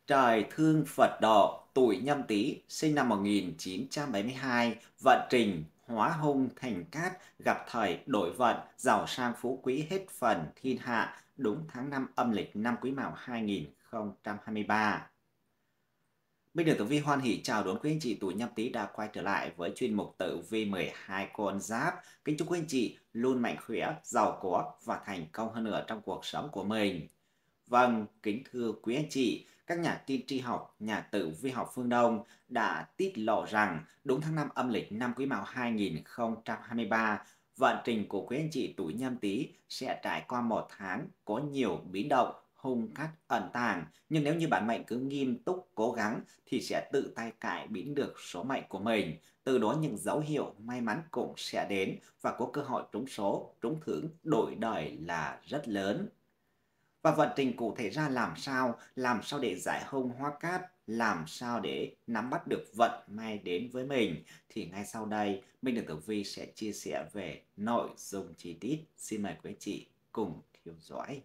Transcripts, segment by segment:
Trời thương Phật độ, tuổi Nhâm Tý, sinh năm 1972, vận trình, hóa hung thành cát, gặp thời đổi vận, giàu sang phú quý hết phần thiên hạ, đúng tháng 5 âm lịch năm Quý Mão 2023. Minh Đường Tử Vi hoan hỷ chào đón quý anh chị tuổi Nhâm Tý đã quay trở lại với chuyên mục Tử Vi 12 con giáp. Kính chúc quý anh chị luôn mạnh khỏe, giàu có và thành công hơn nữa trong cuộc sống của mình. Vâng, kính thưa quý anh chị, các nhà tiên tri học, nhà tử vi học phương Đông đã tiết lộ rằng đúng tháng 5 âm lịch năm Quý Mão 2023, vận trình của quý anh chị tuổi Nhâm Tý sẽ trải qua một tháng có nhiều biến động, hung cát ẩn tàng, nhưng nếu như bản mệnh cứ nghiêm túc cố gắng thì sẽ tự tay cải biến được số mệnh của mình. Từ đó những dấu hiệu may mắn cũng sẽ đến và có cơ hội trúng số, trúng thưởng đổi đời là rất lớn. Và vận trình cụ thể ra làm sao để giải hung hóa cát, làm sao để nắm bắt được vận may đến với mình, thì ngay sau đây Minh Đường Tử Vi sẽ chia sẻ về nội dung chi tiết. Xin mời quý chị cùng theo dõi.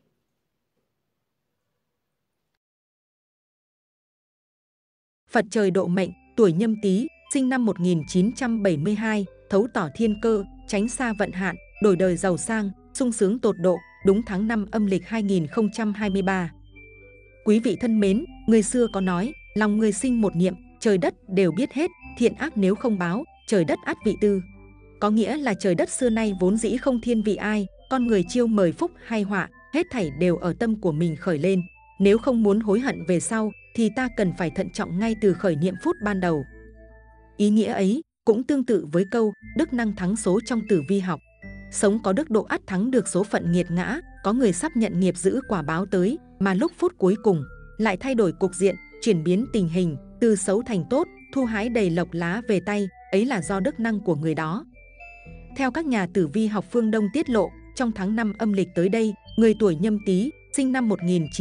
Phật trời độ mệnh, tuổi Nhâm Tý, sinh năm 1972, thấu tỏ thiên cơ, tránh xa vận hạn, đổi đời giàu sang, sung sướng tột độ, đúng tháng 5 âm lịch 2023. Quý vị thân mến, người xưa có nói, lòng người sinh một niệm, trời đất đều biết hết, thiện ác nếu không báo, trời đất ắt vị tư. Có nghĩa là trời đất xưa nay vốn dĩ không thiên vị ai, con người chiêu mời phúc hay họa, hết thảy đều ở tâm của mình khởi lên. Nếu không muốn hối hận về sau, thì ta cần phải thận trọng ngay từ khởi niệm phút ban đầu. Ý nghĩa ấy cũng tương tự với câu đức năng thắng số trong tử vi học. Sống có đức độ ắt thắng được số phận nghiệt ngã, có người sắp nhận nghiệp giữ quả báo tới, mà lúc phút cuối cùng lại thay đổi cục diện, chuyển biến tình hình, từ xấu thành tốt, thu hái đầy lộc lá về tay, ấy là do đức năng của người đó. Theo các nhà tử vi học phương Đông tiết lộ, trong tháng 5 âm lịch tới đây, người tuổi Nhâm Tý, sinh năm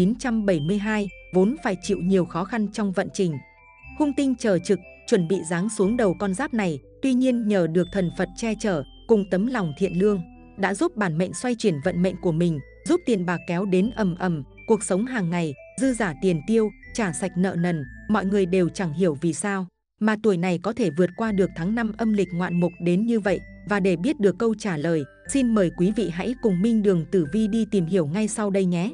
1972, vốn phải chịu nhiều khó khăn trong vận trình. Hung tinh chờ trực, chuẩn bị giáng xuống đầu con giáp này, tuy nhiên nhờ được thần Phật che chở, cùng tấm lòng thiện lương, đã giúp bản mệnh xoay chuyển vận mệnh của mình, giúp tiền bạc kéo đến ầm ầm, cuộc sống hàng ngày, dư giả tiền tiêu, trả sạch nợ nần, mọi người đều chẳng hiểu vì sao mà tuổi này có thể vượt qua được tháng 5 âm lịch ngoạn mục đến như vậy. Và để biết được câu trả lời, xin mời quý vị hãy cùng Minh Đường Tử Vi đi tìm hiểu ngay sau đây nhé.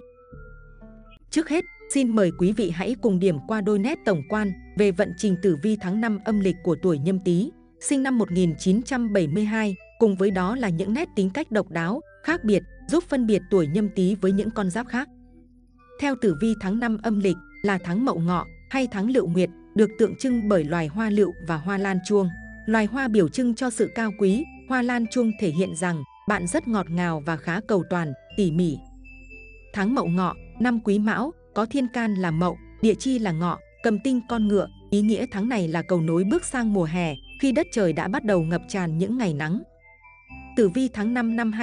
Trước hết, xin mời quý vị hãy cùng điểm qua đôi nét tổng quan về vận trình tử vi tháng 5 âm lịch của tuổi Nhâm Tý, sinh năm 1972, cùng với đó là những nét tính cách độc đáo, khác biệt, giúp phân biệt tuổi Nhâm Tý với những con giáp khác. Theo tử vi tháng 5 âm lịch là tháng Mậu Ngọ hay tháng Lựu Nguyệt, được tượng trưng bởi loài hoa lựu và hoa lan chuông. Loài hoa biểu trưng cho sự cao quý, hoa lan chuông thể hiện rằng bạn rất ngọt ngào và khá cầu toàn, tỉ mỉ. Tháng Mậu Ngọ, năm Quý Mão, có thiên can là Mậu, địa chi là Ngọ, cầm tinh con ngựa, ý nghĩa tháng này là cầu nối bước sang mùa hè, khi đất trời đã bắt đầu ngập tràn những ngày nắng. Tử vi tháng 5 năm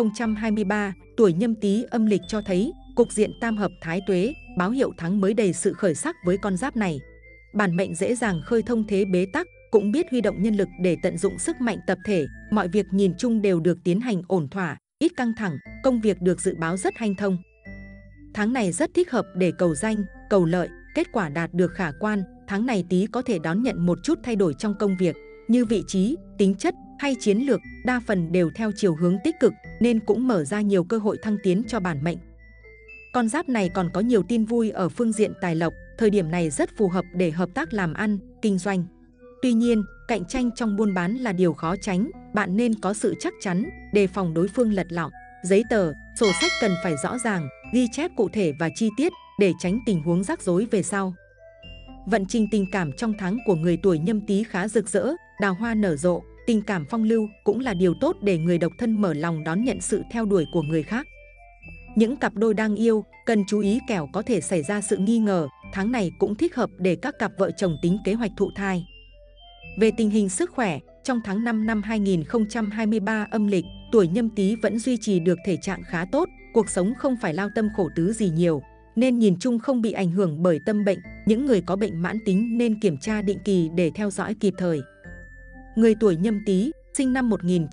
2023, tuổi Nhâm Tý âm lịch cho thấy cục diện tam hợp thái tuế, báo hiệu tháng mới đầy sự khởi sắc với con giáp này. Bản mệnh dễ dàng khơi thông thế bế tắc, cũng biết huy động nhân lực để tận dụng sức mạnh tập thể, mọi việc nhìn chung đều được tiến hành ổn thỏa, ít căng thẳng, công việc được dự báo rất hanh thông. Tháng này rất thích hợp để cầu danh, cầu lợi, kết quả đạt được khả quan. Tháng này Tý có thể đón nhận một chút thay đổi trong công việc, như vị trí, tính chất hay chiến lược, đa phần đều theo chiều hướng tích cực, nên cũng mở ra nhiều cơ hội thăng tiến cho bản mệnh. Con giáp này còn có nhiều tin vui ở phương diện tài lộc, thời điểm này rất phù hợp để hợp tác làm ăn, kinh doanh. Tuy nhiên, cạnh tranh trong buôn bán là điều khó tránh, bạn nên có sự chắc chắn, đề phòng đối phương lật lọng. Giấy tờ, sổ sách cần phải rõ ràng, ghi chép cụ thể và chi tiết để tránh tình huống rắc rối về sau. Vận trình tình cảm trong tháng của người tuổi Nhâm Tý khá rực rỡ, đào hoa nở rộ, tình cảm phong lưu cũng là điều tốt để người độc thân mở lòng đón nhận sự theo đuổi của người khác. Những cặp đôi đang yêu cần chú ý kẻo có thể xảy ra sự nghi ngờ, tháng này cũng thích hợp để các cặp vợ chồng tính kế hoạch thụ thai. Về tình hình sức khỏe, trong tháng 5 năm 2023 âm lịch, tuổi Nhâm Tý vẫn duy trì được thể trạng khá tốt, cuộc sống không phải lao tâm khổ tứ gì nhiều, nên nhìn chung không bị ảnh hưởng bởi tâm bệnh. Những người có bệnh mãn tính nên kiểm tra định kỳ để theo dõi kịp thời. Người tuổi Nhâm Tý, sinh năm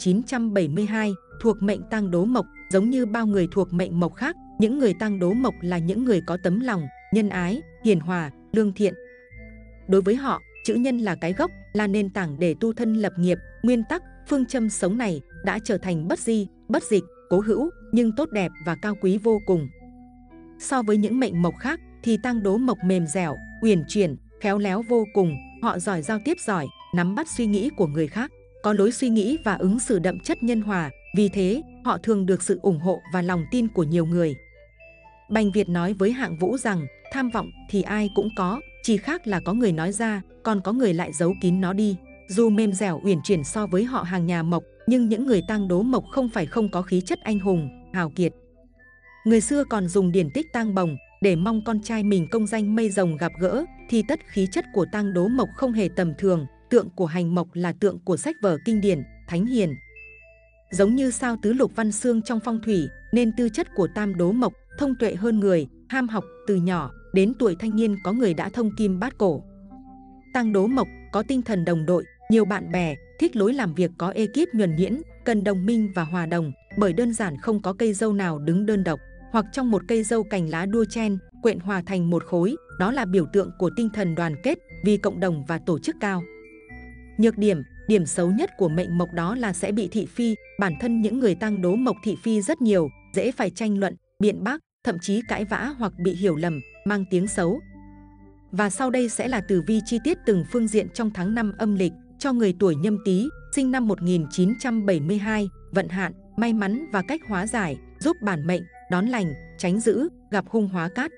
1972, thuộc mệnh Tang Đố Mộc, giống như bao người thuộc mệnh Mộc khác, những người Tang Đố Mộc là những người có tấm lòng, nhân ái, hiền hòa, lương thiện. Đối với họ, chữ nhân là cái gốc, là nền tảng để tu thân lập nghiệp. Nguyên tắc, phương châm sống này đã trở thành bất di, bất dịch, cố hữu, nhưng tốt đẹp và cao quý vô cùng. So với những mệnh mộc khác thì Tang Đố Mộc mềm dẻo, uyển chuyển, khéo léo vô cùng. Họ giỏi giao tiếp giỏi, nắm bắt suy nghĩ của người khác, có lối suy nghĩ và ứng xử đậm chất nhân hòa. Vì thế, họ thường được sự ủng hộ và lòng tin của nhiều người. Bành Việt nói với Hạng Vũ rằng, tham vọng thì ai cũng có, chỉ khác là có người nói ra, còn có người lại giấu kín nó đi. Dù mềm dẻo uyển chuyển so với họ hàng nhà Mộc, nhưng những người Tang Đố Mộc không phải không có khí chất anh hùng, hào kiệt. Người xưa còn dùng điển tích tang bồng để mong con trai mình công danh mây rồng gặp gỡ, thì tất khí chất của Tang Đố Mộc không hề tầm thường. Tượng của hành mộc là tượng của sách vở kinh điển, thánh hiền. Giống như sao tứ lục văn xương trong phong thủy, nên tư chất của Tam Đố Mộc thông tuệ hơn người, ham học từ nhỏ, đến tuổi thanh niên có người đã thông kim bát cổ. Tang Đố Mộc có tinh thần đồng đội, nhiều bạn bè, thích lối làm việc có ekip nhuần nhuyễn, cần đồng minh và hòa đồng, bởi đơn giản không có cây dâu nào đứng đơn độc, hoặc trong một cây dâu cành lá đua chen, quện hòa thành một khối. Đó là biểu tượng của tinh thần đoàn kết, vì cộng đồng và tổ chức cao. Nhược điểm, điểm xấu nhất của mệnh mộc đó là sẽ bị thị phi. Bản thân những người Tang Đố Mộc thị phi rất nhiều, dễ phải tranh luận, biện bác, thậm chí cãi vã hoặc bị hiểu lầm, mang tiếng xấu. Và sau đây sẽ là tử vi chi tiết từng phương diện trong tháng 5 âm lịch cho người tuổi Nhâm Tý, sinh năm 1972, vận hạn, may mắn và cách hóa giải, giúp bản mệnh đón lành, tránh dữ, gặp hung hóa cát.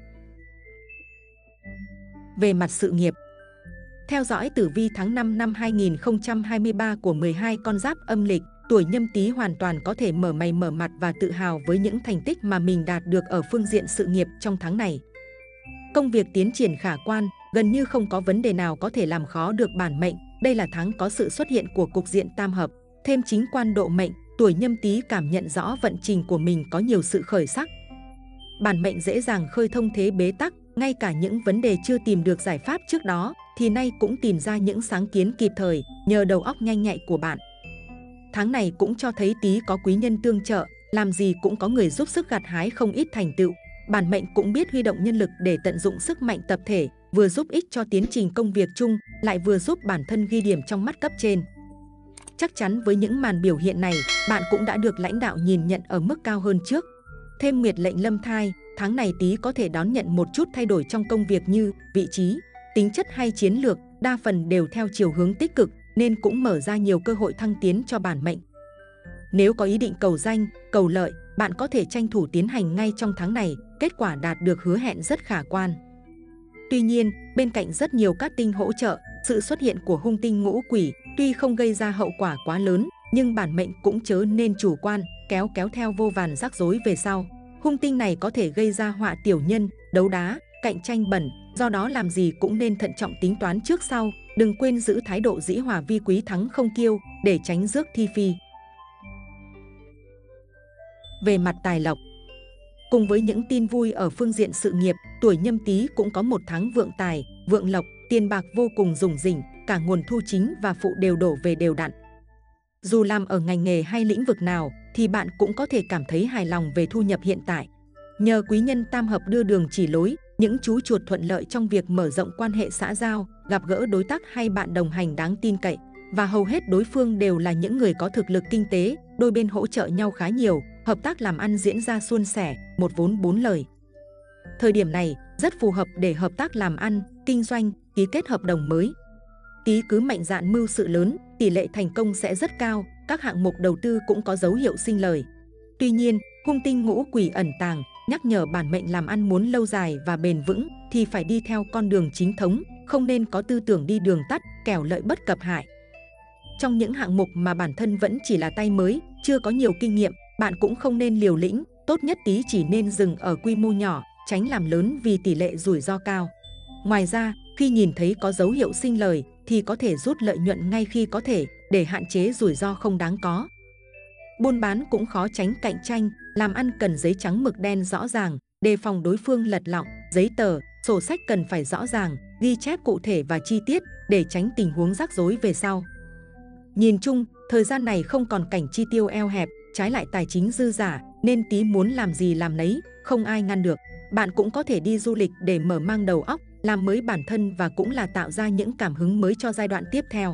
Về mặt sự nghiệp, theo dõi tử vi tháng 5 năm 2023 của 12 con giáp âm lịch, tuổi Nhâm Tý hoàn toàn có thể mở mày mở mặt và tự hào với những thành tích mà mình đạt được ở phương diện sự nghiệp trong tháng này. Công việc tiến triển khả quan, gần như không có vấn đề nào có thể làm khó được bản mệnh. Đây là tháng có sự xuất hiện của cục diện tam hợp, thêm chính quan độ mệnh, tuổi Nhâm Tý cảm nhận rõ vận trình của mình có nhiều sự khởi sắc. Bản mệnh dễ dàng khơi thông thế bế tắc, ngay cả những vấn đề chưa tìm được giải pháp trước đó thì nay cũng tìm ra những sáng kiến kịp thời nhờ đầu óc nhanh nhạy của bạn. Tháng này cũng cho thấy Tý có quý nhân tương trợ, làm gì cũng có người giúp sức gặt hái không ít thành tựu. Bản mệnh cũng biết huy động nhân lực để tận dụng sức mạnh tập thể, vừa giúp ích cho tiến trình công việc chung, lại vừa giúp bản thân ghi điểm trong mắt cấp trên. Chắc chắn với những màn biểu hiện này, bạn cũng đã được lãnh đạo nhìn nhận ở mức cao hơn trước. Thêm nguyệt lệnh lâm thai, tháng này Tý có thể đón nhận một chút thay đổi trong công việc như vị trí, tính chất hay chiến lược, đa phần đều theo chiều hướng tích cực, nên cũng mở ra nhiều cơ hội thăng tiến cho bản mệnh. Nếu có ý định cầu danh, cầu lợi, bạn có thể tranh thủ tiến hành ngay trong tháng này, kết quả đạt được hứa hẹn rất khả quan. Tuy nhiên, bên cạnh rất nhiều cát tinh hỗ trợ, sự xuất hiện của hung tinh ngũ quỷ tuy không gây ra hậu quả quá lớn, nhưng bản mệnh cũng chớ nên chủ quan, kéo theo vô vàn rắc rối về sau. Hung tinh này có thể gây ra họa tiểu nhân, đấu đá, cạnh tranh bẩn, do đó làm gì cũng nên thận trọng tính toán trước sau, đừng quên giữ thái độ dĩ hòa vi quý thắng không kiêu để tránh rước thi phi. Về mặt tài lộc, cùng với những tin vui ở phương diện sự nghiệp, tuổi Nhâm Tý cũng có một tháng vượng tài, vượng lộc, tiền bạc vô cùng rủng rỉnh, cả nguồn thu chính và phụ đều đổ về đều đặn. Dù làm ở ngành nghề hay lĩnh vực nào thì bạn cũng có thể cảm thấy hài lòng về thu nhập hiện tại. Nhờ quý nhân tam hợp đưa đường chỉ lối, những chú chuột thuận lợi trong việc mở rộng quan hệ xã giao, gặp gỡ đối tác hay bạn đồng hành đáng tin cậy. Và hầu hết đối phương đều là những người có thực lực kinh tế, đôi bên hỗ trợ nhau khá nhiều, hợp tác làm ăn diễn ra suôn sẻ, một vốn bốn lời. Thời điểm này rất phù hợp để hợp tác làm ăn, kinh doanh, ký kết hợp đồng mới. Tý cứ mạnh dạn mưu sự lớn, tỷ lệ thành công sẽ rất cao, các hạng mục đầu tư cũng có dấu hiệu sinh lời. Tuy nhiên, hung tinh ngũ quỷ ẩn tàng, nhắc nhở bản mệnh làm ăn muốn lâu dài và bền vững thì phải đi theo con đường chính thống, không nên có tư tưởng đi đường tắt, kẻo lợi bất cập hại. Trong những hạng mục mà bản thân vẫn chỉ là tay mới, chưa có nhiều kinh nghiệm, bạn cũng không nên liều lĩnh, tốt nhất Tý chỉ nên dừng ở quy mô nhỏ, tránh làm lớn vì tỷ lệ rủi ro cao. Ngoài ra, khi nhìn thấy có dấu hiệu sinh lời thì có thể rút lợi nhuận ngay khi có thể để hạn chế rủi ro không đáng có. Buôn bán cũng khó tránh cạnh tranh, làm ăn cần giấy trắng mực đen rõ ràng, đề phòng đối phương lật lọng, giấy tờ, sổ sách cần phải rõ ràng, ghi chép cụ thể và chi tiết để tránh tình huống rắc rối về sau. Nhìn chung, thời gian này không còn cảnh chi tiêu eo hẹp, trái lại tài chính dư giả, nên Tý muốn làm gì làm nấy, không ai ngăn được. Bạn cũng có thể đi du lịch để mở mang đầu óc, làm mới bản thân và cũng là tạo ra những cảm hứng mới cho giai đoạn tiếp theo.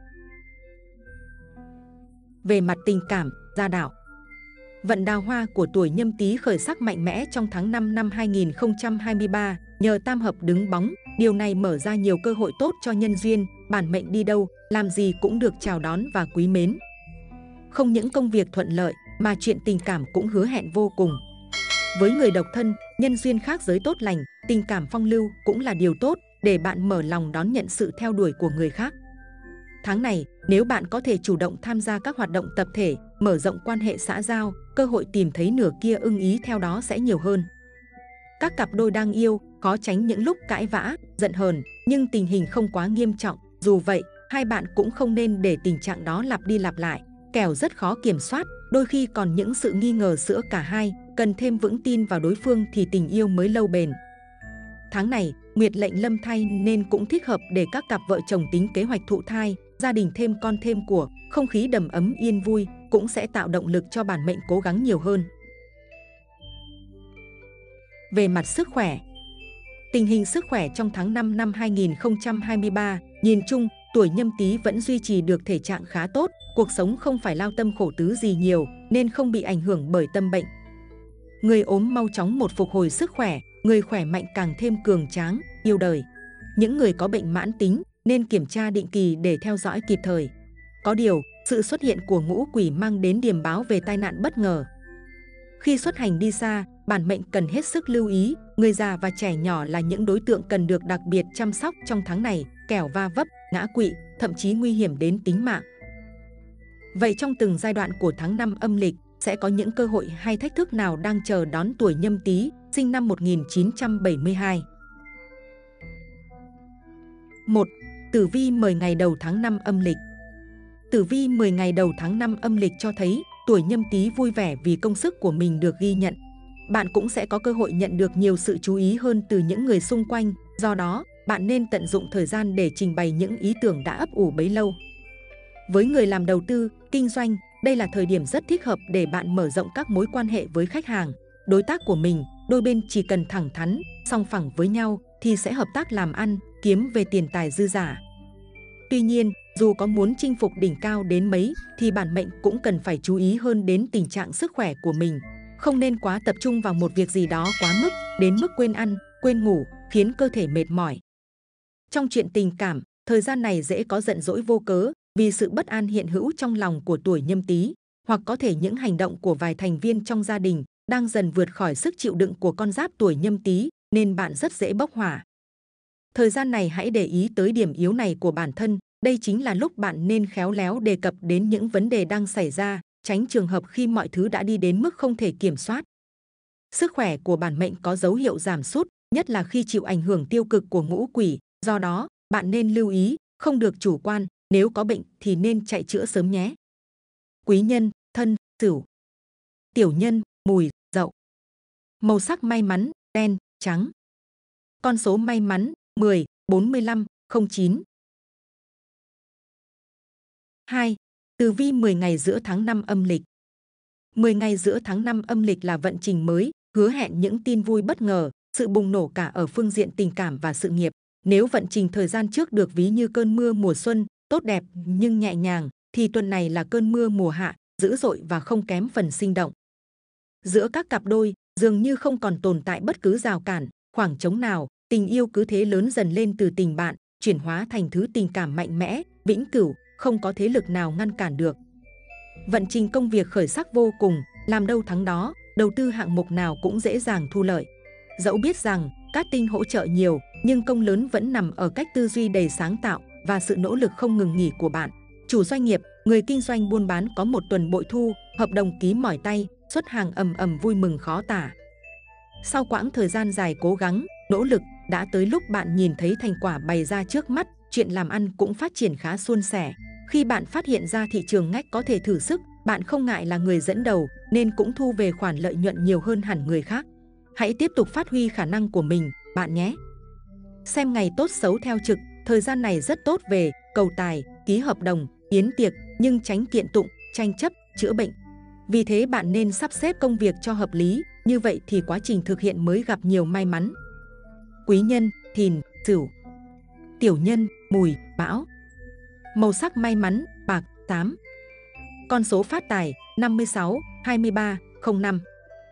Về mặt tình cảm, gia đạo, vận đào hoa của tuổi Nhâm Tý khởi sắc mạnh mẽ trong tháng 5 năm 2023, nhờ tam hợp đứng bóng, điều này mở ra nhiều cơ hội tốt cho nhân duyên, bản mệnh đi đâu, làm gì cũng được chào đón và quý mến. Không những công việc thuận lợi, mà chuyện tình cảm cũng hứa hẹn vô cùng. Với người độc thân, nhân duyên khác giới tốt lành, tình cảm phong lưu cũng là điều tốt để bạn mở lòng đón nhận sự theo đuổi của người khác. Tháng này, nếu bạn có thể chủ động tham gia các hoạt động tập thể, mở rộng quan hệ xã giao, cơ hội tìm thấy nửa kia ưng ý theo đó sẽ nhiều hơn. Các cặp đôi đang yêu, khó tránh những lúc cãi vã, giận hờn, nhưng tình hình không quá nghiêm trọng. Dù vậy, hai bạn cũng không nên để tình trạng đó lặp đi lặp lại, kẻo rất khó kiểm soát, đôi khi còn những sự nghi ngờ giữa cả hai, cần thêm vững tin vào đối phương thì tình yêu mới lâu bền. Tháng này, Nguyệt lệnh lâm thai nên cũng thích hợp để các cặp vợ chồng tính kế hoạch thụ thai, gia đình thêm con thêm của, không khí đầm ấm yên vui cũng sẽ tạo động lực cho bản mệnh cố gắng nhiều hơn. Về mặt sức khỏe, tình hình sức khỏe trong tháng 5 năm 2023, nhìn chung, tuổi Nhâm Tý vẫn duy trì được thể trạng khá tốt, cuộc sống không phải lao tâm khổ tứ gì nhiều nên không bị ảnh hưởng bởi tâm bệnh. Người ốm mau chóng một phục hồi sức khỏe, người khỏe mạnh càng thêm cường tráng, yêu đời. Những người có bệnh mãn tính nên kiểm tra định kỳ để theo dõi kịp thời. Có điều, sự xuất hiện của ngũ quỷ mang đến điềm báo về tai nạn bất ngờ. Khi xuất hành đi xa, bản mệnh cần hết sức lưu ý, người già và trẻ nhỏ là những đối tượng cần được đặc biệt chăm sóc trong tháng này, kẻo va vấp, ngã quỵ, thậm chí nguy hiểm đến tính mạng. Vậy trong từng giai đoạn của tháng 5 âm lịch, sẽ có những cơ hội hay thách thức nào đang chờ đón tuổi Nhâm Tý, sinh năm 1972? 1. Tử vi 10 ngày đầu tháng 5 âm lịch. Tử vi 10 ngày đầu tháng 5 âm lịch cho thấy tuổi Nhâm Tý vui vẻ vì công sức của mình được ghi nhận. Bạn cũng sẽ có cơ hội nhận được nhiều sự chú ý hơn từ những người xung quanh, do đó, bạn nên tận dụng thời gian để trình bày những ý tưởng đã ấp ủ bấy lâu. Với người làm đầu tư, kinh doanh, đây là thời điểm rất thích hợp để bạn mở rộng các mối quan hệ với khách hàng, đối tác của mình. Đôi bên chỉ cần thẳng thắn, song phẳng với nhau thì sẽ hợp tác làm ăn, kiếm về tiền tài dư dả. Tuy nhiên, dù có muốn chinh phục đỉnh cao đến mấy thì bản mệnh cũng cần phải chú ý hơn đến tình trạng sức khỏe của mình. Không nên quá tập trung vào một việc gì đó quá mức, đến mức quên ăn, quên ngủ, khiến cơ thể mệt mỏi. Trong chuyện tình cảm, thời gian này dễ có giận dỗi vô cớ vì sự bất an hiện hữu trong lòng của tuổi Nhâm Tý, hoặc có thể những hành động của vài thành viên trong gia đình đang dần vượt khỏi sức chịu đựng của con giáp tuổi Nhâm Tý, nên bạn rất dễ bốc hỏa. Thời gian này hãy để ý tới điểm yếu này của bản thân, đây chính là lúc bạn nên khéo léo đề cập đến những vấn đề đang xảy ra, tránh trường hợp khi mọi thứ đã đi đến mức không thể kiểm soát. Sức khỏe của bản mệnh có dấu hiệu giảm sút, nhất là khi chịu ảnh hưởng tiêu cực của ngũ quỷ, do đó, bạn nên lưu ý, không được chủ quan, nếu có bệnh thì nên chạy chữa sớm nhé. Quý nhân, Thân, Sửu. Tiểu nhân, Mùi, Dậu. Màu sắc may mắn, đen, trắng. Con số may mắn, 10, 45, 09. 2. Tử vi 10 ngày giữa tháng 5 âm lịch. 10 ngày giữa tháng 5 âm lịch là vận trình mới, hứa hẹn những tin vui bất ngờ, sự bùng nổ cả ở phương diện tình cảm và sự nghiệp. Nếu vận trình thời gian trước được ví như cơn mưa mùa xuân, tốt đẹp nhưng nhẹ nhàng, thì tuần này là cơn mưa mùa hạ, dữ dội và không kém phần sinh động. Giữa các cặp đôi, dường như không còn tồn tại bất cứ rào cản, khoảng trống nào, tình yêu cứ thế lớn dần lên từ tình bạn, chuyển hóa thành thứ tình cảm mạnh mẽ, vĩnh cửu, không có thế lực nào ngăn cản được. Vận trình công việc khởi sắc vô cùng, làm đâu thắng đó, đầu tư hạng mục nào cũng dễ dàng thu lợi. Dẫu biết rằng cát tinh hỗ trợ nhiều, nhưng công lớn vẫn nằm ở cách tư duy đầy sáng tạo và sự nỗ lực không ngừng nghỉ của bạn. Chủ doanh nghiệp, người kinh doanh buôn bán có một tuần bội thu, hợp đồng ký mỏi tay, xuất hàng ầm ầm vui mừng khó tả. Sau quãng thời gian dài cố gắng, nỗ lực, đã tới lúc bạn nhìn thấy thành quả bày ra trước mắt, chuyện làm ăn cũng phát triển khá suôn sẻ. Khi bạn phát hiện ra thị trường ngách có thể thử sức, bạn không ngại là người dẫn đầu nên cũng thu về khoản lợi nhuận nhiều hơn hẳn người khác. Hãy tiếp tục phát huy khả năng của mình, bạn nhé. Xem ngày tốt xấu theo trực, thời gian này rất tốt về cầu tài, ký hợp đồng, yến tiệc, nhưng tránh kiện tụng, tranh chấp, chữa bệnh. Vì thế bạn nên sắp xếp công việc cho hợp lý, như vậy thì quá trình thực hiện mới gặp nhiều may mắn. Quý nhân, Thìn, Sửu. Tiểu nhân, Mùi, Mão. Màu sắc may mắn, bạc, xám. Con số phát tài, 56, 23, 05.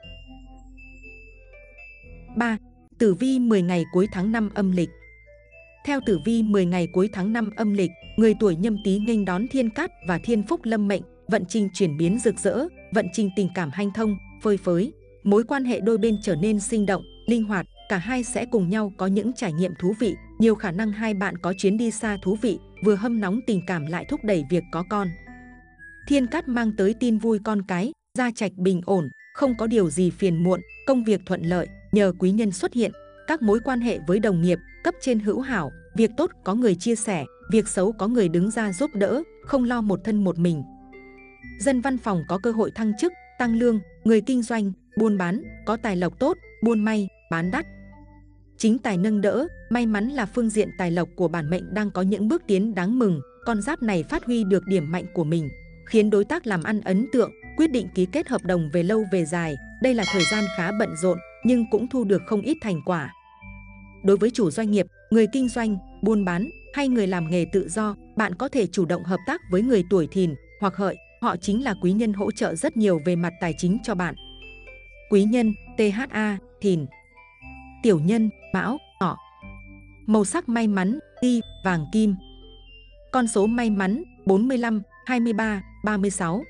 3. Tử vi 10 ngày cuối tháng 5 âm lịch. Theo tử vi 10 ngày cuối tháng 5 âm lịch, người tuổi Nhâm Tý nghênh đón thiên cát và thiên phúc lâm mệnh, vận trình chuyển biến rực rỡ, vận trình tình cảm hanh thông, phơi phới. Mối quan hệ đôi bên trở nên sinh động, linh hoạt, cả hai sẽ cùng nhau có những trải nghiệm thú vị, nhiều khả năng hai bạn có chuyến đi xa thú vị, vừa hâm nóng tình cảm lại thúc đẩy việc có con. Thiên cát mang tới tin vui con cái, gia trạch bình ổn, không có điều gì phiền muộn, công việc thuận lợi, nhờ quý nhân xuất hiện. Các mối quan hệ với đồng nghiệp, cấp trên hữu hảo, việc tốt có người chia sẻ, việc xấu có người đứng ra giúp đỡ, không lo một thân một mình. Dân văn phòng có cơ hội thăng chức, tăng lương, người kinh doanh, buôn bán, có tài lộc tốt, buôn may, bán đắt. Chính tài nâng đỡ, may mắn là phương diện tài lộc của bản mệnh đang có những bước tiến đáng mừng, con giáp này phát huy được điểm mạnh của mình, khiến đối tác làm ăn ấn tượng, quyết định ký kết hợp đồng về lâu về dài. Đây là thời gian khá bận rộn, nhưng cũng thu được không ít thành quả. Đối với chủ doanh nghiệp, người kinh doanh, buôn bán hay người làm nghề tự do, bạn có thể chủ động hợp tác với người tuổi Thìn hoặc Hợi, họ chính là quý nhân hỗ trợ rất nhiều về mặt tài chính cho bạn. Quý nhân THA, Thìn. Tiểu nhân, Mão, Ngọ. Màu sắc may mắn, ghi, vàng kim. Con số may mắn, 45, 23, 36.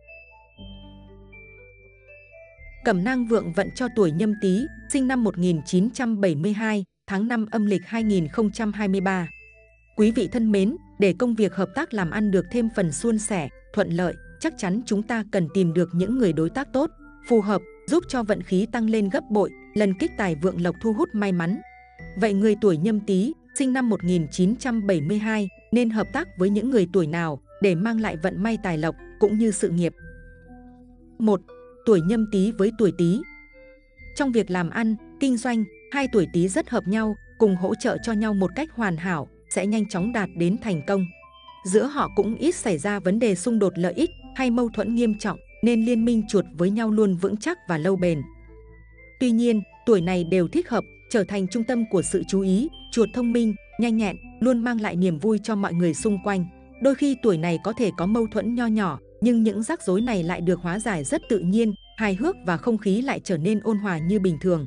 Cẩm nang vượng vận cho tuổi Nhâm Tý, sinh năm 1972, tháng 5 âm lịch 2023. Quý vị thân mến, để công việc hợp tác làm ăn được thêm phần suôn sẻ, thuận lợi, chắc chắn chúng ta cần tìm được những người đối tác tốt, phù hợp, giúp cho vận khí tăng lên gấp bội, lần kích tài vượng lộc thu hút may mắn. Vậy người tuổi Nhâm Tý, sinh năm 1972, nên hợp tác với những người tuổi nào để mang lại vận may tài lộc cũng như sự nghiệp? 1. Tuổi Nhâm Tý với tuổi Tý. Trong việc làm ăn, kinh doanh, hai tuổi Tý rất hợp nhau, cùng hỗ trợ cho nhau một cách hoàn hảo, sẽ nhanh chóng đạt đến thành công. Giữa họ cũng ít xảy ra vấn đề xung đột lợi ích hay mâu thuẫn nghiêm trọng, nên liên minh chuột với nhau luôn vững chắc và lâu bền. Tuy nhiên, tuổi này đều thích hợp trở thành trung tâm của sự chú ý, chuột thông minh, nhanh nhẹn, luôn mang lại niềm vui cho mọi người xung quanh. Đôi khi tuổi này có thể có mâu thuẫn nho nhỏ, nhưng những rắc rối này lại được hóa giải rất tự nhiên, hài hước và không khí lại trở nên ôn hòa như bình thường.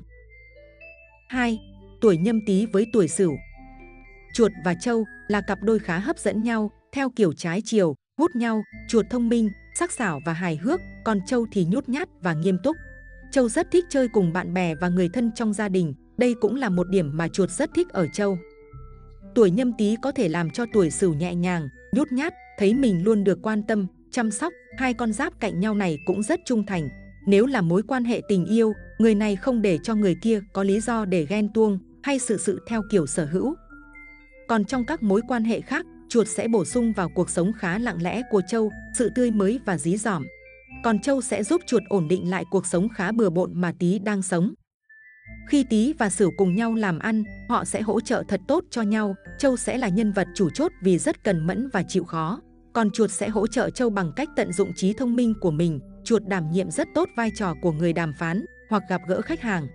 2. Tuổi Nhâm Tý với tuổi Sửu. Chuột và trâu là cặp đôi khá hấp dẫn nhau, theo kiểu trái chiều, hút nhau. Chuột thông minh, sắc sảo và hài hước, còn trâu thì nhút nhát và nghiêm túc. Trâu rất thích chơi cùng bạn bè và người thân trong gia đình, đây cũng là một điểm mà chuột rất thích ở trâu. Tuổi Nhâm Tý có thể làm cho tuổi Sửu nhẹ nhàng, nhút nhát, thấy mình luôn được quan tâm, chăm sóc. Hai con giáp cạnh nhau này cũng rất trung thành. Nếu là mối quan hệ tình yêu, người này không để cho người kia có lý do để ghen tuông hay sự theo kiểu sở hữu. Còn trong các mối quan hệ khác, chuột sẽ bổ sung vào cuộc sống khá lặng lẽ của trâu, sự tươi mới và dí dỏm. Còn trâu sẽ giúp chuột ổn định lại cuộc sống khá bừa bộn mà Tý đang sống. Khi Tý và Sửu cùng nhau làm ăn, họ sẽ hỗ trợ thật tốt cho nhau. Trâu sẽ là nhân vật chủ chốt vì rất cần mẫn và chịu khó. Còn chuột sẽ hỗ trợ trâu bằng cách tận dụng trí thông minh của mình. Chuột đảm nhiệm rất tốt vai trò của người đàm phán hoặc gặp gỡ khách hàng.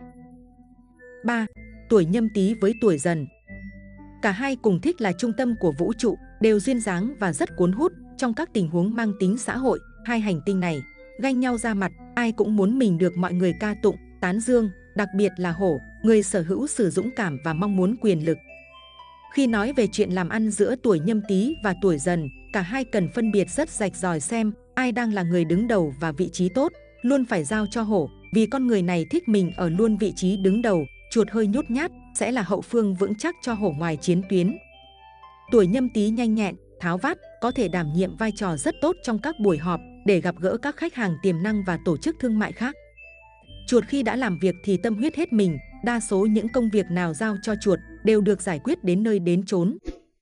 3. Tuổi Nhâm Tý với tuổi Dần. Cả hai cùng thích là trung tâm của vũ trụ, đều duyên dáng và rất cuốn hút. Trong các tình huống mang tính xã hội, hai hành tinh này ganh nhau ra mặt, ai cũng muốn mình được mọi người ca tụng, tán dương, đặc biệt là Hổ, người sở hữu sự dũng cảm và mong muốn quyền lực. Khi nói về chuyện làm ăn giữa tuổi Nhâm Tý và tuổi Dần, cả hai cần phân biệt rất rạch ròi xem ai đang là người đứng đầu và vị trí tốt, luôn phải giao cho Hổ, vì con người này thích mình ở luôn vị trí đứng đầu. Chuột hơi nhút nhát, sẽ là hậu phương vững chắc cho Hổ ngoài chiến tuyến. Tuổi Nhâm Tý nhanh nhẹn, tháo vát, có thể đảm nhiệm vai trò rất tốt trong các buổi họp để gặp gỡ các khách hàng tiềm năng và tổ chức thương mại khác. Chuột khi đã làm việc thì tâm huyết hết mình, đa số những công việc nào giao cho chuột đều được giải quyết đến nơi đến chốn.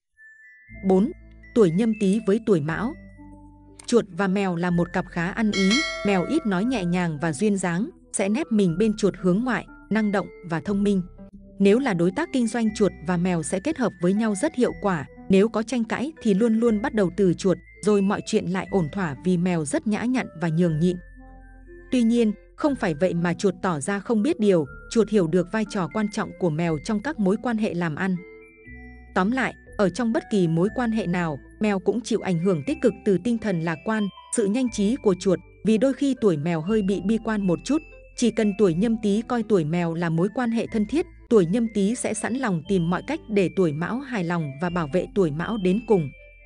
4. Tuổi Nhâm Tý với tuổi Mão. Chuột và mèo là một cặp khá ăn ý, mèo ít nói nhẹ nhàng và duyên dáng, sẽ nép mình bên chuột hướng ngoại, năng động và thông minh. Nếu là đối tác kinh doanh, chuột và mèo sẽ kết hợp với nhau rất hiệu quả. Nếu có tranh cãi thì luôn luôn bắt đầu từ chuột, rồi mọi chuyện lại ổn thỏa vì mèo rất nhã nhặn và nhường nhịn. Tuy nhiên, không phải vậy mà chuột tỏ ra không biết điều, chuột hiểu được vai trò quan trọng của mèo trong các mối quan hệ làm ăn. Tóm lại, ở trong bất kỳ mối quan hệ nào, mèo cũng chịu ảnh hưởng tích cực từ tinh thần lạc quan, sự nhanh trí của chuột, vì đôi khi tuổi mèo hơi bị bi quan một chút. Chỉ cần tuổi Nhâm Tý coi tuổi mèo là mối quan hệ thân thiết, tuổi Nhâm Tý sẽ sẵn lòng tìm mọi cách để tuổi Mão hài lòng và bảo vệ tuổi Mão đến cùng.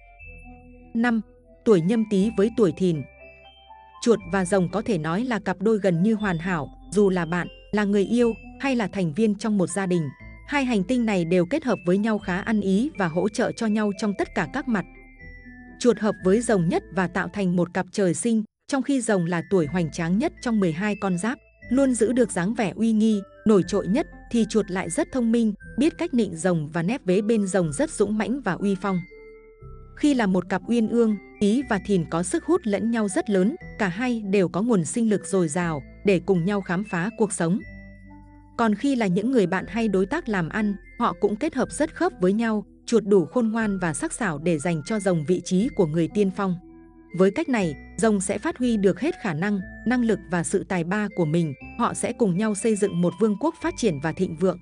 5. Tuổi Nhâm Tý với tuổi Thìn. Chuột và rồng có thể nói là cặp đôi gần như hoàn hảo, dù là bạn, là người yêu hay là thành viên trong một gia đình. Hai hành tinh này đều kết hợp với nhau khá ăn ý và hỗ trợ cho nhau trong tất cả các mặt. Chuột hợp với rồng nhất và tạo thành một cặp trời sinh, trong khi rồng là tuổi hoành tráng nhất trong 12 con giáp, luôn giữ được dáng vẻ uy nghi, nổi trội nhất, thì chuột lại rất thông minh, biết cách nịnh rồng và nép vế bên rồng rất dũng mãnh và uy phong. Khi là một cặp uyên ương, Tý và Thìn có sức hút lẫn nhau rất lớn, cả hai đều có nguồn sinh lực dồi dào để cùng nhau khám phá cuộc sống. Còn khi là những người bạn hay đối tác làm ăn, họ cũng kết hợp rất khớp với nhau, chuột đủ khôn ngoan và sắc sảo để dành cho rồng vị trí của người tiên phong. Với cách này, rồng sẽ phát huy được hết khả năng, năng lực và sự tài ba của mình, họ sẽ cùng nhau xây dựng một vương quốc phát triển và thịnh vượng.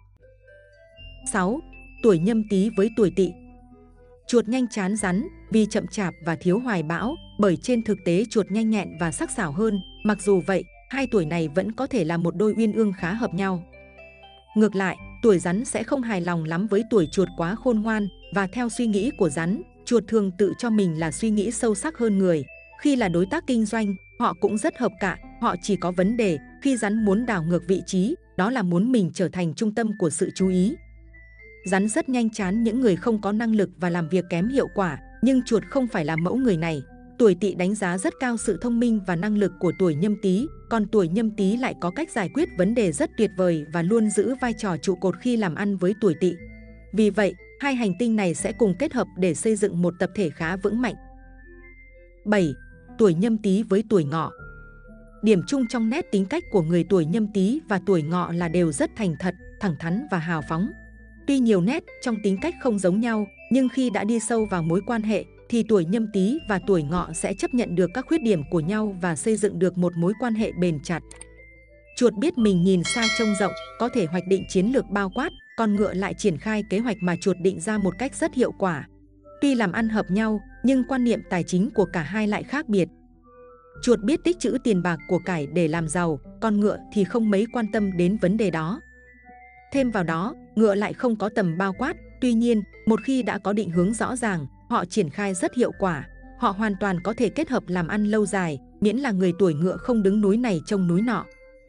6. Tuổi Nhâm Tý với tuổi Tỵ. Chuột nhanh chán rắn vì chậm chạp và thiếu hoài bão, bởi trên thực tế chuột nhanh nhẹn và sắc sảo hơn. Mặc dù vậy, hai tuổi này vẫn có thể là một đôi uyên ương khá hợp nhau. Ngược lại, tuổi Rắn sẽ không hài lòng lắm với tuổi chuột quá khôn ngoan, và theo suy nghĩ của Rắn, chuột thường tự cho mình là suy nghĩ sâu sắc hơn người. Khi là đối tác kinh doanh, họ cũng rất hợp cả, họ chỉ có vấn đề khi Rắn muốn đảo ngược vị trí, đó là muốn mình trở thành trung tâm của sự chú ý. Rắn rất nhanh chán những người không có năng lực và làm việc kém hiệu quả, nhưng chuột không phải là mẫu người này. Tuổi Tỵ đánh giá rất cao sự thông minh và năng lực của tuổi Nhâm Tý, còn tuổi Nhâm Tý lại có cách giải quyết vấn đề rất tuyệt vời và luôn giữ vai trò trụ cột khi làm ăn với tuổi Tỵ. Vì vậy, hai hành tinh này sẽ cùng kết hợp để xây dựng một tập thể khá vững mạnh. 7. Tuổi Nhâm Tý với tuổi Ngọ. Điểm chung trong nét tính cách của người tuổi Nhâm Tý và tuổi Ngọ là đều rất thành thật, thẳng thắn và hào phóng. Tuy nhiều nét trong tính cách không giống nhau, nhưng khi đã đi sâu vào mối quan hệ, thì tuổi Nhâm Tý và tuổi Ngọ sẽ chấp nhận được các khuyết điểm của nhau và xây dựng được một mối quan hệ bền chặt. Chuột biết mình nhìn xa trông rộng, có thể hoạch định chiến lược bao quát, còn Ngựa lại triển khai kế hoạch mà chuột định ra một cách rất hiệu quả. Tuy làm ăn hợp nhau, nhưng quan niệm tài chính của cả hai lại khác biệt. Chuột biết tích trữ tiền bạc của cải để làm giàu, còn Ngựa thì không mấy quan tâm đến vấn đề đó. Thêm vào đó, Ngựa lại không có tầm bao quát, tuy nhiên, một khi đã có định hướng rõ ràng, họ triển khai rất hiệu quả. Họ hoàn toàn có thể kết hợp làm ăn lâu dài, miễn là người tuổi Ngựa không đứng núi này trông núi nọ.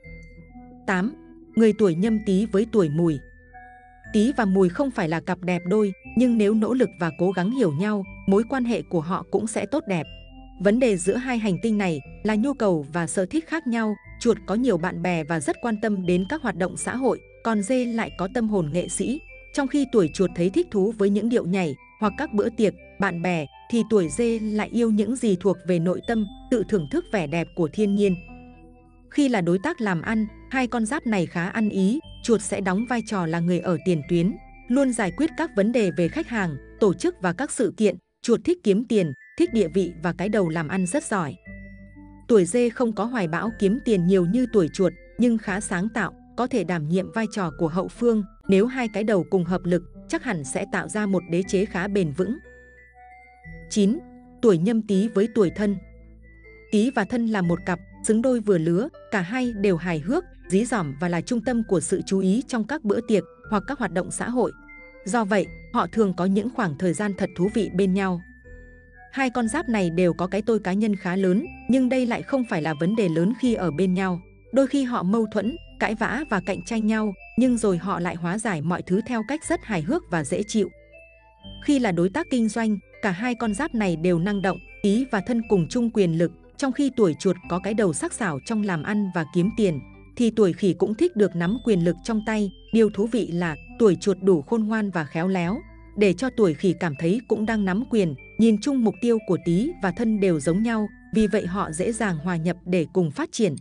8. Người tuổi Nhâm Tý với tuổi Mùi. Tý và Mùi không phải là cặp đẹp đôi, nhưng nếu nỗ lực và cố gắng hiểu nhau, mối quan hệ của họ cũng sẽ tốt đẹp. Vấn đề giữa hai hành tinh này là nhu cầu và sở thích khác nhau. Chuột có nhiều bạn bè và rất quan tâm đến các hoạt động xã hội, còn Dê lại có tâm hồn nghệ sĩ. Trong khi tuổi Chuột thấy thích thú với những điệu nhảy hoặc các bữa tiệc, bạn bè, thì tuổi Dê lại yêu những gì thuộc về nội tâm, tự thưởng thức vẻ đẹp của thiên nhiên. Khi là đối tác làm ăn, hai con giáp này khá ăn ý. Chuột sẽ đóng vai trò là người ở tiền tuyến, luôn giải quyết các vấn đề về khách hàng, tổ chức và các sự kiện. Chuột thích kiếm tiền, thích địa vị và cái đầu làm ăn rất giỏi. Tuổi Dê không có hoài bão kiếm tiền nhiều như tuổi Chuột, nhưng khá sáng tạo, có thể đảm nhiệm vai trò của hậu phương. Nếu hai cái đầu cùng hợp lực, chắc hẳn sẽ tạo ra một đế chế khá bền vững. 9. Tuổi Nhâm Tý với tuổi Thân. Tý và Thân là một cặp xứng đôi vừa lứa, cả hai đều hài hước, dí dỏm và là trung tâm của sự chú ý trong các bữa tiệc hoặc các hoạt động xã hội. Do vậy, họ thường có những khoảng thời gian thật thú vị bên nhau. Hai con giáp này đều có cái tôi cá nhân khá lớn, nhưng đây lại không phải là vấn đề lớn khi ở bên nhau. Đôi khi họ mâu thuẫn, cãi vã và cạnh tranh nhau, nhưng rồi họ lại hóa giải mọi thứ theo cách rất hài hước và dễ chịu. Khi là đối tác kinh doanh, cả hai con giáp này đều năng động, Tý và Thân cùng chung quyền lực. Trong khi tuổi Chuột có cái đầu sắc sảo trong làm ăn và kiếm tiền, thì tuổi Khỉ cũng thích được nắm quyền lực trong tay. Điều thú vị là tuổi Chuột đủ khôn ngoan và khéo léo, để cho tuổi Khỉ cảm thấy cũng đang nắm quyền. Nhìn chung mục tiêu của Tý và Thân đều giống nhau, vì vậy họ dễ dàng hòa nhập để cùng phát triển.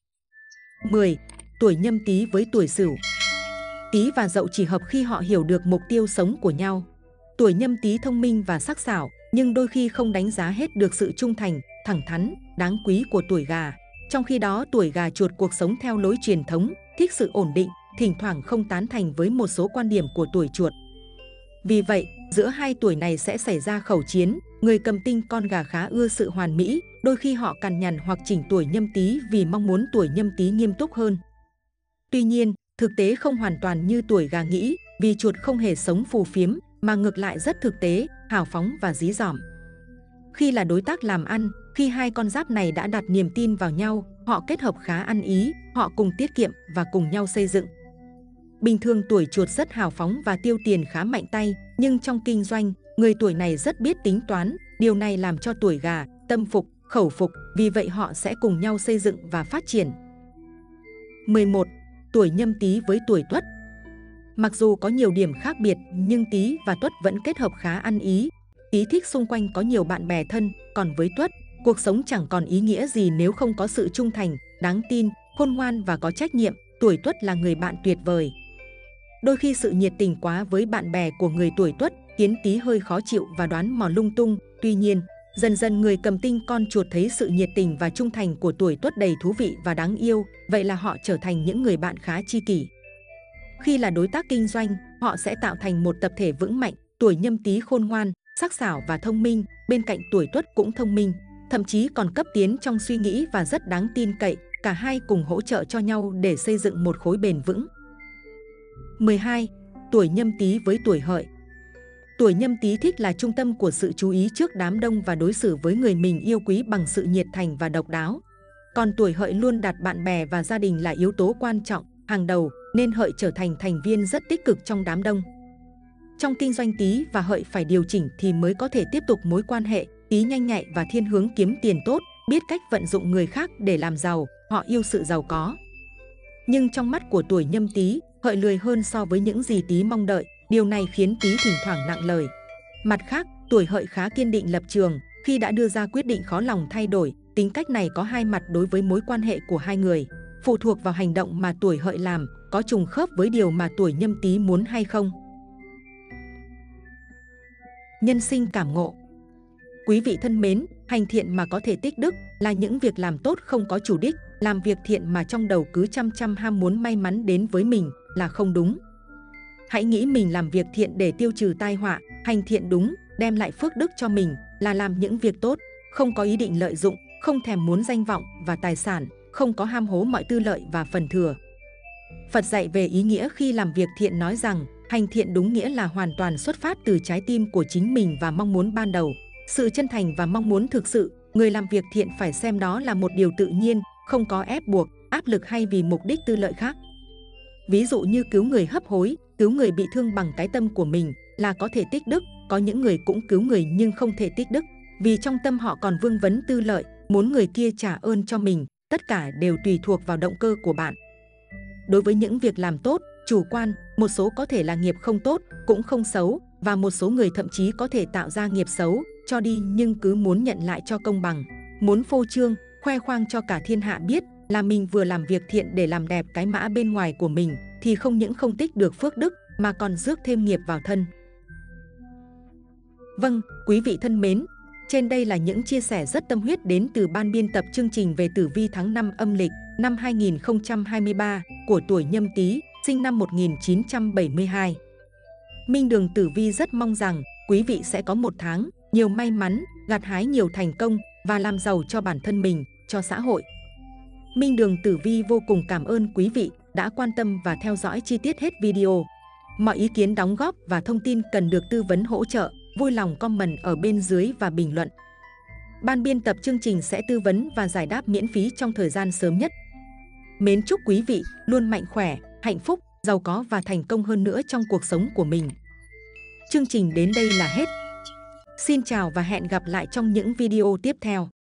10. Tuổi Nhâm Tý với tuổi Sửu. Tý và Dậu chỉ hợp khi họ hiểu được mục tiêu sống của nhau. Tuổi Nhâm Tý thông minh và sắc sảo, nhưng đôi khi không đánh giá hết được sự trung thành, thẳng thắn, đáng quý của tuổi Gà. Trong khi đó, tuổi Gà Chuột cuộc sống theo lối truyền thống, thích sự ổn định, thỉnh thoảng không tán thành với một số quan điểm của tuổi Chuột. Vì vậy, giữa hai tuổi này sẽ xảy ra khẩu chiến. Người cầm tinh con gà khá ưa sự hoàn mỹ, đôi khi họ cằn nhằn hoặc chỉnh tuổi Nhâm Tý vì mong muốn tuổi Nhâm Tý nghiêm túc hơn. Tuy nhiên, thực tế không hoàn toàn như tuổi gà nghĩ, vì chuột không hề sống phù phiếm, mà ngược lại rất thực tế, hào phóng và dí dỏm. Khi là đối tác làm ăn, khi hai con giáp này đã đặt niềm tin vào nhau, họ kết hợp khá ăn ý, họ cùng tiết kiệm và cùng nhau xây dựng. Bình thường tuổi chuột rất hào phóng và tiêu tiền khá mạnh tay, nhưng trong kinh doanh, người tuổi này rất biết tính toán, điều này làm cho tuổi gà tâm phục, khẩu phục, vì vậy họ sẽ cùng nhau xây dựng và phát triển. 11. Tuổi Nhâm Tý với tuổi Tuất. Mặc dù có nhiều điểm khác biệt, nhưng Tý và Tuất vẫn kết hợp khá ăn ý. Tý thích xung quanh có nhiều bạn bè thân, còn với Tuất, cuộc sống chẳng còn ý nghĩa gì nếu không có sự trung thành, đáng tin, khôn ngoan và có trách nhiệm. Tuổi Tuất là người bạn tuyệt vời. Đôi khi sự nhiệt tình quá với bạn bè của người tuổi Tuất khiến Tý hơi khó chịu và đoán mò lung tung. Tuy nhiên, dần dần người cầm tinh con chuột thấy sự nhiệt tình và trung thành của tuổi Tuất đầy thú vị và đáng yêu, vậy là họ trở thành những người bạn khá tri kỷ. Khi là đối tác kinh doanh, họ sẽ tạo thành một tập thể vững mạnh. Tuổi Nhâm Tý khôn ngoan, sắc sảo và thông minh, bên cạnh tuổi Tuất cũng thông minh, thậm chí còn cấp tiến trong suy nghĩ và rất đáng tin cậy. Cả hai cùng hỗ trợ cho nhau để xây dựng một khối bền vững. 12. Tuổi Nhâm Tý với tuổi Hợi. Tuổi Nhâm Tý thích là trung tâm của sự chú ý trước đám đông và đối xử với người mình yêu quý bằng sự nhiệt thành và độc đáo. Còn tuổi Hợi luôn đặt bạn bè và gia đình là yếu tố quan trọng, hàng đầu, nên Hợi trở thành thành viên rất tích cực trong đám đông. Trong kinh doanh, Tý và Hợi phải điều chỉnh thì mới có thể tiếp tục mối quan hệ. Tý nhanh nhạy và thiên hướng kiếm tiền tốt, biết cách vận dụng người khác để làm giàu, họ yêu sự giàu có. Nhưng trong mắt của tuổi Nhâm Tý, Hợi lười hơn so với những gì Tý mong đợi, điều này khiến Tý thỉnh thoảng nặng lời. Mặt khác, tuổi Hợi khá kiên định lập trường, khi đã đưa ra quyết định khó lòng thay đổi. Tính cách này có hai mặt đối với mối quan hệ của hai người, phụ thuộc vào hành động mà tuổi Hợi làm, có trùng khớp với điều mà tuổi Nhâm Tý muốn hay không. Nhân sinh cảm ngộ. Quý vị thân mến, hành thiện mà có thể tích đức là những việc làm tốt không có chủ đích. Làm việc thiện mà trong đầu cứ chăm ham muốn may mắn đến với mình là không đúng. Hãy nghĩ mình làm việc thiện để tiêu trừ tai họa, hành thiện đúng, đem lại phước đức cho mình là làm những việc tốt, không có ý định lợi dụng, không thèm muốn danh vọng và tài sản, không có ham hố mọi tư lợi và phần thừa. Phật dạy về ý nghĩa khi làm việc thiện nói rằng, hành thiện đúng nghĩa là hoàn toàn xuất phát từ trái tim của chính mình và mong muốn ban đầu. Sự chân thành và mong muốn thực sự, người làm việc thiện phải xem đó là một điều tự nhiên, không có ép buộc, áp lực hay vì mục đích tư lợi khác. Ví dụ như cứu người hấp hối, cứu người bị thương bằng cái tâm của mình là có thể tích đức. Có những người cũng cứu người nhưng không thể tích đức, vì trong tâm họ còn vương vấn tư lợi, muốn người kia trả ơn cho mình. Tất cả đều tùy thuộc vào động cơ của bạn. Đối với những việc làm tốt, chủ quan, một số có thể là nghiệp không tốt, cũng không xấu, và một số người thậm chí có thể tạo ra nghiệp xấu, cho đi nhưng cứ muốn nhận lại cho công bằng, muốn phô trương, khoe khoang cho cả thiên hạ biết là mình vừa làm việc thiện để làm đẹp cái mã bên ngoài của mình, thì không những không tích được phước đức mà còn rước thêm nghiệp vào thân. Vâng, quý vị thân mến, trên đây là những chia sẻ rất tâm huyết đến từ ban biên tập chương trình về tử vi tháng 5 âm lịch năm 2023 của tuổi Nhâm Tý, sinh năm 1972. Minh Đường Tử Vi rất mong rằng quý vị sẽ có một tháng nhiều may mắn, gặt hái nhiều thành công và làm giàu cho bản thân mình, cho xã hội. Minh Đường Tử Vi vô cùng cảm ơn quý vị đã quan tâm và theo dõi chi tiết hết video. Mọi ý kiến đóng góp và thông tin cần được tư vấn hỗ trợ, vui lòng comment ở bên dưới và bình luận. Ban biên tập chương trình sẽ tư vấn và giải đáp miễn phí trong thời gian sớm nhất. Mến chúc quý vị luôn mạnh khỏe, hạnh phúc, giàu có và thành công hơn nữa trong cuộc sống của mình. Chương trình đến đây là hết. Xin chào và hẹn gặp lại trong những video tiếp theo.